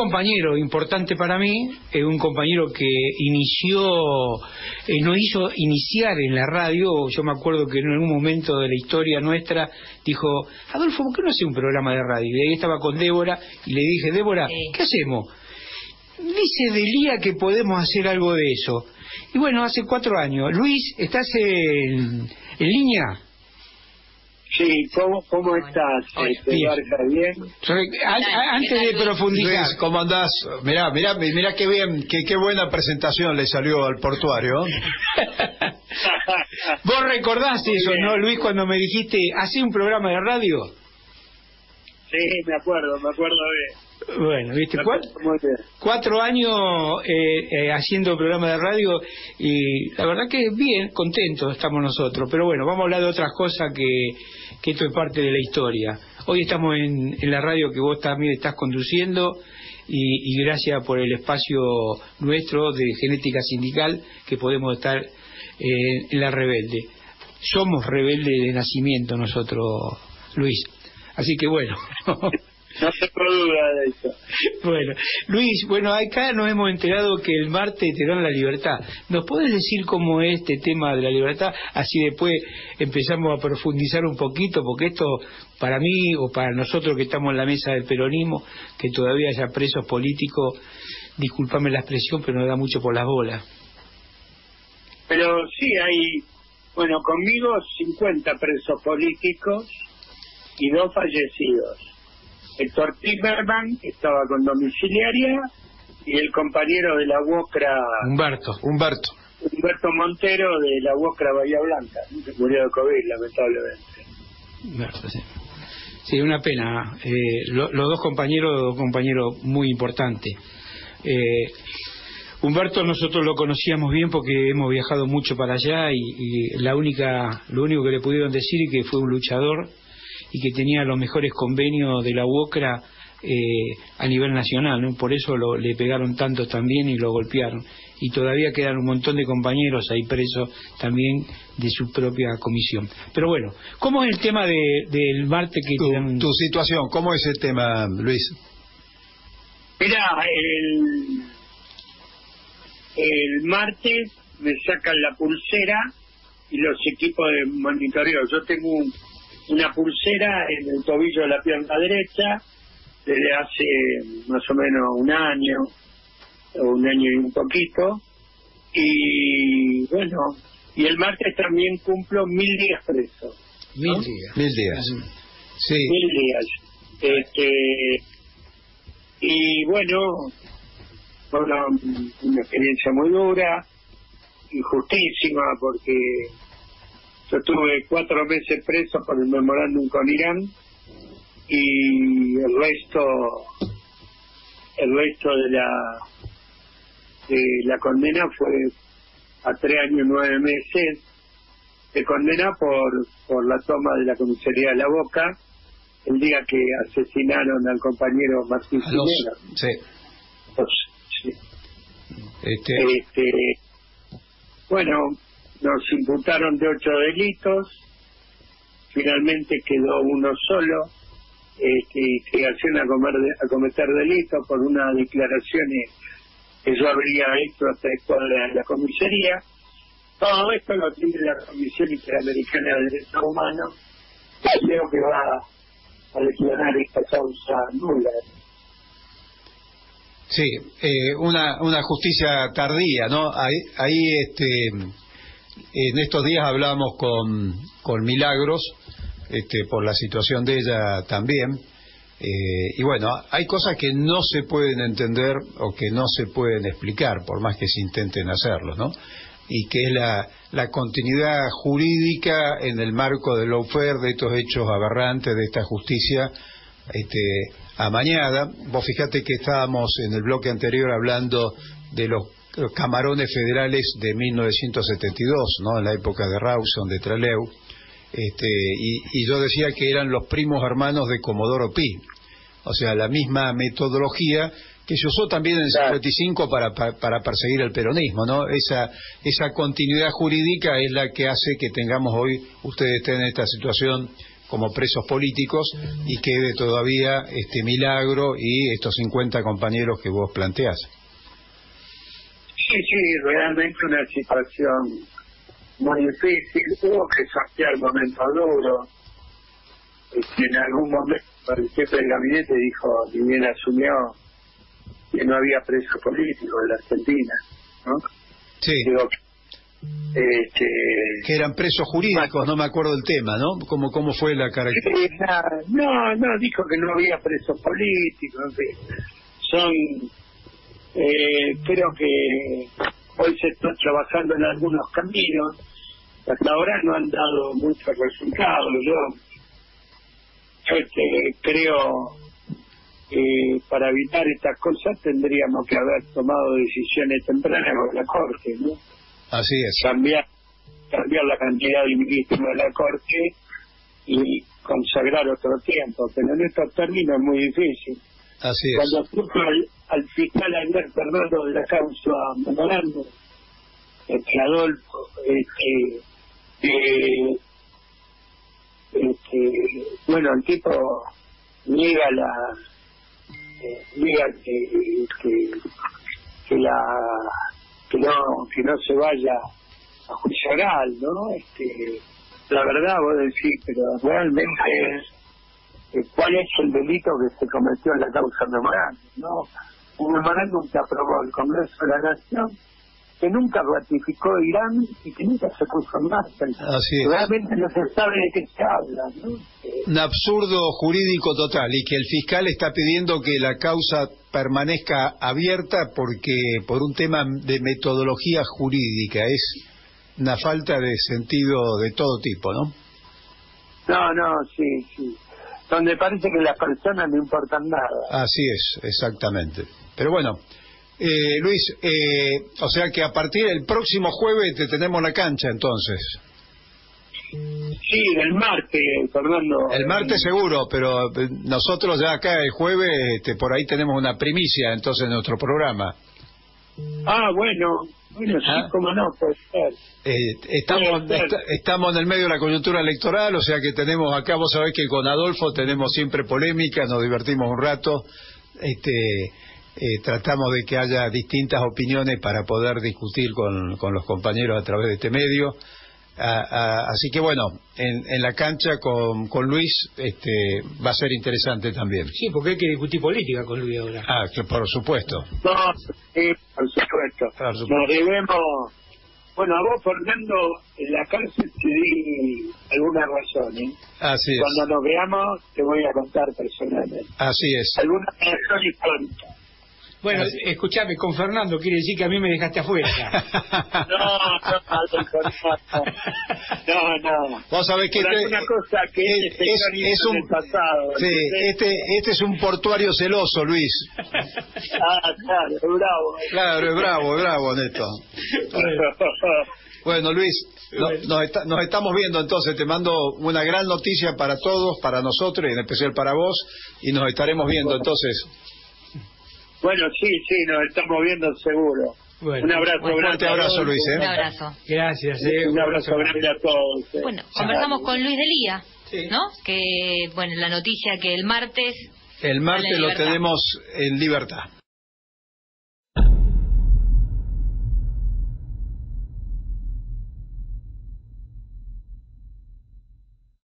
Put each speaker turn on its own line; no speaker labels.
compañero importante para mí, un compañero que nos hizo iniciar en la radio. Yo me acuerdo que en algún momento de la historia nuestra dijo: Adolfo, ¿por qué no hace un programa de radio? Y ahí estaba con Débora y le dije: Débora, ¿qué hacemos? Dice Delía que podemos hacer algo de eso. Y bueno, hace 4 años. Luis, ¿estás en línea?
Sí, ¿cómo estás? ¿Bien?
Antes de profundizar,
Luis, ¿cómo andás? Mirá qué bien, qué buena presentación le salió al portuario.
Vos recordás eso, ¿no, Luis, cuando me dijiste, ¿hacé un programa de radio?
Sí, me acuerdo bien.
Bueno, ¿viste? 4 años haciendo programa de radio, y la verdad que bien, contentos estamos nosotros. Pero bueno, vamos a hablar de otras cosas, que esto es parte de la historia. Hoy estamos en la radio que vos también estás conduciendo, y gracias por el espacio nuestro de Genética Sindical, que podemos estar en La Rebelde. Somos rebeldes de nacimiento nosotros, Luis. Así que bueno...
No tengo duda de eso.
Bueno, Luis, acá nos hemos enterado que el martes te dan la libertad. ¿Nos podés decir cómo es este tema de la libertad? Así después empezamos a profundizar un poquito, porque esto, para mí o para nosotros que estamos en la mesa del peronismo, que todavía haya presos políticos, discúlpame la expresión, pero nos da mucho por las bolas.
Pero sí hay, conmigo 50 presos políticos y 2 fallecidos. Héctor Timerman, que estaba con domiciliaria, y el compañero de la UOCRA...
Humberto
Montero, de la UOCRA Bahía Blanca, que murió de COVID, lamentablemente.
Humberto, sí. Sí, una pena. Los dos compañeros muy importantes. Humberto nosotros lo conocíamos bien porque hemos viajado mucho para allá, y lo único que le pudieron decir es que fue un luchador y que tenía los mejores convenios de la UOCRA a nivel nacional, ¿no? Por eso le pegaron tanto también y lo golpearon. Y todavía quedan un montón de compañeros ahí presos también de su propia comisión. Pero bueno, ¿cómo es el tema del martes que te dan?
Tu situación, ¿cómo es el tema, Luis?
Mira, el martes me sacan la pulsera y los equipos de monitoreo. Yo tengo una pulsera en el tobillo de la pierna derecha desde hace más o menos un año y un poquito, y bueno, y el martes también cumplo 1000 días preso, ¿no?
1000 días. Sí.
1000 días. Y bueno, fue una experiencia muy dura, injustísima, porque yo estuve 4 meses preso por el memorándum con Irán, y el resto de la condena fue a 3 años y 9 meses de condena por la toma de la comisaría de La Boca el día que asesinaron al compañero Martín Pineda.
Sí.
Bueno, nos imputaron de 8 delitos, finalmente quedó uno solo, investigación a cometer delitos por unas declaraciones que yo habría hecho a 3 cuadras de la comisaría. Todo esto lo tiene la Comisión Interamericana de Derechos Humanos, y creo que va a declarar esta causa nula.
Sí, una justicia tardía, ¿no? Ahí en estos días hablamos con Milagros, por la situación de ella también, y bueno, hay cosas que no se pueden entender o que no se pueden explicar, por más que se intenten hacerlo, ¿no? Y que es la continuidad jurídica en el marco del lawfare, de estos hechos aberrantes, de esta justicia amañada. Vos fijate que estábamos en el bloque anterior hablando de los camarones federales de 1972, ¿no? En la época de Rawson, de Trelew, y yo decía que eran los primos hermanos de Comodoro Pi, o sea, la misma metodología que se usó también en el 55 para perseguir el peronismo, ¿no? Esa continuidad jurídica es la que hace que tengamos hoy, ustedes estén en esta situación como presos políticos y quede todavía Milagro y estos 50 compañeros que vos planteás.
Sí, realmente una situación muy difícil. Hubo que sortear momentos duros. En algún momento el jefe del gabinete dijo, ni bien asumió, que no había preso político en la Argentina, ¿no?
Sí.
Digo,
que eran presos jurídicos, no me acuerdo el tema, ¿no? ¿Cómo fue la característica?
No, dijo que no había presos políticos, en fin. Son, creo que hoy se está trabajando en algunos caminos, hasta ahora no han dado muchos resultados. Yo creo que para evitar estas cosas tendríamos que haber tomado decisiones tempranas con la Corte, ¿no?
Así es.
Cambiar la cantidad de ministros de la Corte y consagrar otro tiempo, pero en estos términos es muy difícil.
Así es.
Cuando puso al fiscal Albert Fernando de la causa memorando, Adolfo, bueno, el tipo niega que no se vaya a juicio oral, ¿no? La verdad vos decís, pero realmente ¿cuál es el delito que se cometió en la causa memorando? ¿No? Un memorándum que aprobó el Congreso de la Nación, que nunca ratificó Irán y que nunca se puso en marcha.
Así es.
Realmente no se sabe de qué se habla, ¿no?
Un absurdo jurídico total, y que el fiscal está pidiendo que la causa permanezca abierta porque por un tema de metodología jurídica. Es una falta de sentido de todo tipo, ¿no?
No, sí. Donde parece que las personas no importan nada.
Así es, exactamente. Pero bueno, Luis, o sea que a partir del próximo jueves te tenemos la cancha, entonces.
Sí, el martes, Fernando.
El martes seguro, pero nosotros ya acá el jueves por ahí tenemos una primicia, entonces, en nuestro programa.
Bueno, sí, cómo no, puede ser.
Estamos en el medio de la coyuntura electoral, o sea que tenemos acá, vos sabés que con Adolfo tenemos siempre polémica, nos divertimos un rato, tratamos de que haya distintas opiniones para poder discutir con los compañeros a través de este medio. Así que bueno, en la cancha con Luis va a ser interesante también.
Sí, porque hay que discutir política con Luis ahora.
Que por supuesto.
No, sí, por supuesto. Nos debemos. Bueno, a vos, Fernando, en la cárcel te di algunas razones.
Así es.
Cuando nos veamos te voy a contar personalmente.
Así es.
Algunas razones históricas.
Bueno, escuchame, con Fernando quiere decir que a mí me dejaste afuera.
No.
Vos sabés que
una cosa que
es un pasado. Sí, este es un portuario celoso, Luis.
Claro, es bravo.
Claro, es bravo, Neto. Bueno, Luis, nos estamos viendo entonces. Te mando una gran noticia para todos, para nosotros y en especial para vos, y nos estaremos viendo entonces.
Bueno, sí, nos estamos viendo seguro.
Bueno,
un abrazo grande.
Un fuerte abrazo, Luis.
Un abrazo.
Gracias.
Un abrazo grande a todos.
Bueno, conversamos con Luis Delía,
sí,
¿no? Que, bueno, la noticia que el martes...
El martes lo tenemos en libertad.